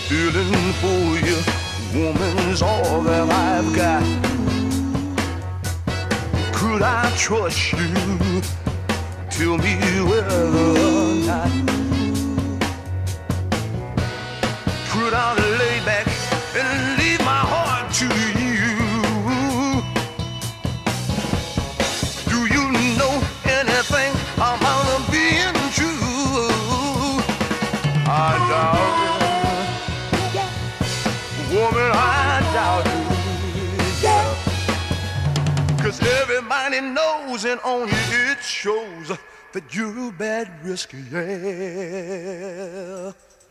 feeling for you, woman's all that I've got. Could I trust you? Tell me whether or not. Could I lay back and leave my heart to you? Do you know anything about being true? I doubt it, woman, I doubt it, yeah. 'Cause everybody knows and on you it shows that you're a bad risk, yeah.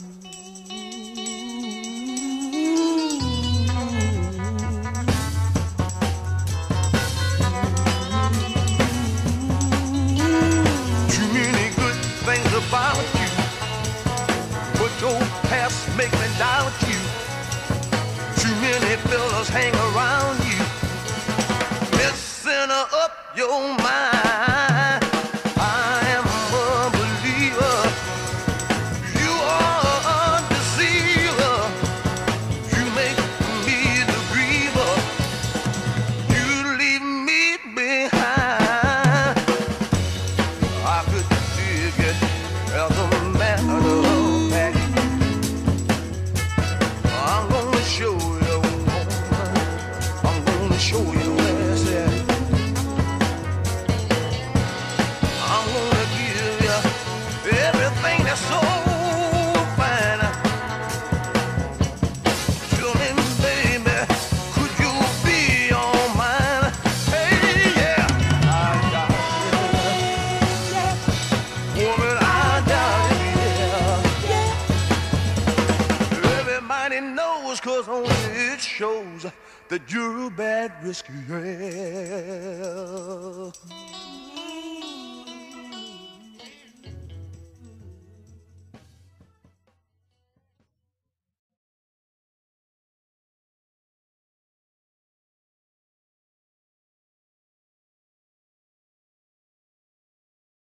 Too many good things about you, but your past make me doubt you. Too many fellas hang around you, messing up your mind. I am a believer, you are a deceiver. You make me the griever, you leave me behind. I could dig it as a matter of fact. I'm gonna show you, woman, I'm gonna show you where it's at. I'm gonna give you everything that's so fine. Tell me, baby, could you be all mine? Hey, yeah, I got it. Woman, I got it, yeah. Everybody knows, 'cause only it shows that you're a bad risk, yeah.